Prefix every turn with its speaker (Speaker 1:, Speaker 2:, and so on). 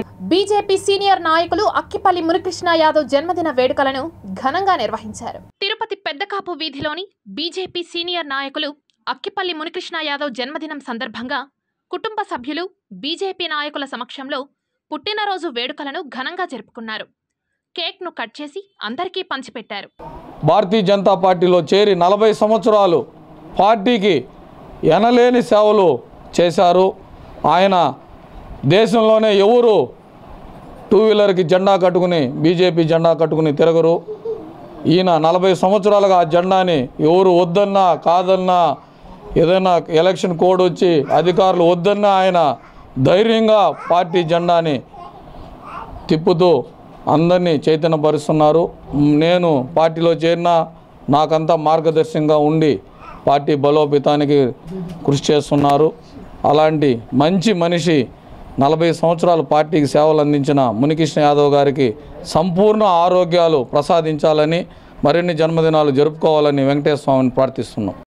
Speaker 1: BJP senior నాయకులు అక్కిపల్లి మునికృష్ణ యాదవ్ జన్మదిన వేడుకలను ఘనంగా నిర్వహించారు. తిరుపతి పెద్దకాపు వీధిలోని బీజేపీ సీనియర్ నాయకులు అక్కిపల్లి మునికృష్ణ యాదవ్ జన్మదినం సందర్భంగా కుటుంబ సభ్యులు బీజేపీ నాయకుల సమక్షంలో పుట్టినరోజు వేడుకలను ఘనంగా జరుపుకున్నారు. కేక్ను కట్ చేసి అందరికీ పంచిపెట్టారు.
Speaker 2: భారతీయ జనతా పార్టీలో చేరి 40 సంవత్సరాలు పార్టీకి ఎనలేని సేవలు చేశారు. ఆయన దేశంలోనే ఎవరు 2 వీలర్కి జెండా కట్టుకుని బీజేపీ జెండా కట్టుకుని తిరగరు. ఈయన 40 సంవత్సరాలుగా ఆ జెండాని ఎవరు వద్దన్నా కాదన్నా ఏదైనా ఎలక్షన్ కోడ్ వచ్చి అధికారులు వద్దన్నా ఆయన ధైర్యంగా పార్టీ జెండాని తిప్పుతూ అందరినీ చైతన్యపరుస్తున్నారు. నేను పార్టీలో చేరినా నాకంతా మార్గదర్శకంగా ఉండి పార్టీ బలోపేతానికి కృషి చేస్తున్నారు. అలాంటి మంచి మనిషి 40 సంవత్సరాలు పార్టీకి సేవలు అందించిన మునికృష్ణ యాదవ్ గారికి సంపూర్ణ ఆరోగ్యాలు ప్రసాదించాలని, మరిన్ని జన్మదినాలు జరుపుకోవాలని వెంకటేశ్వర స్వామిని ప్రార్థిస్తున్నాం.